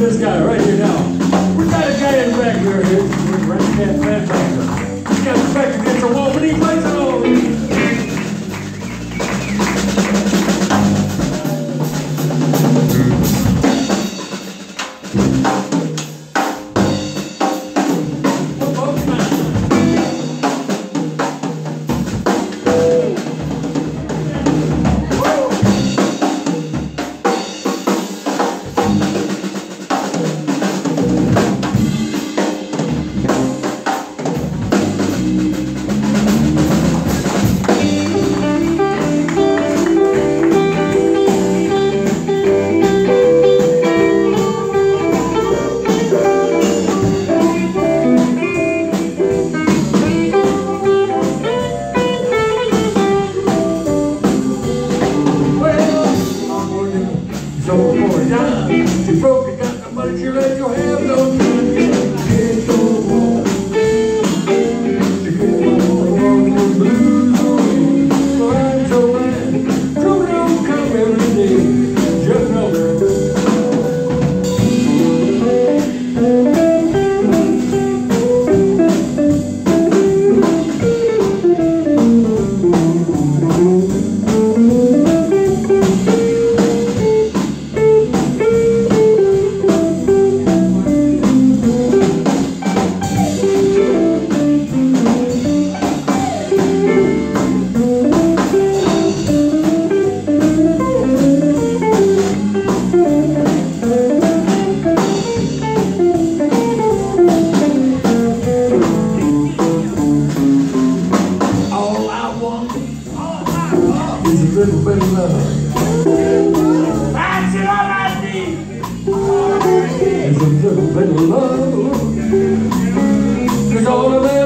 this guy right here now. We got a guy in the back here. He's running that fan factor. He's got his back against the wall, but he plays it all. You broke, you got the money, you let your have no time. Can't go home. You can't go home, the blues away. Well, I'm so glad trouble don't come every day. Just know it's a little bit of love. That's all I need. It's a little bit of love. It's all I need.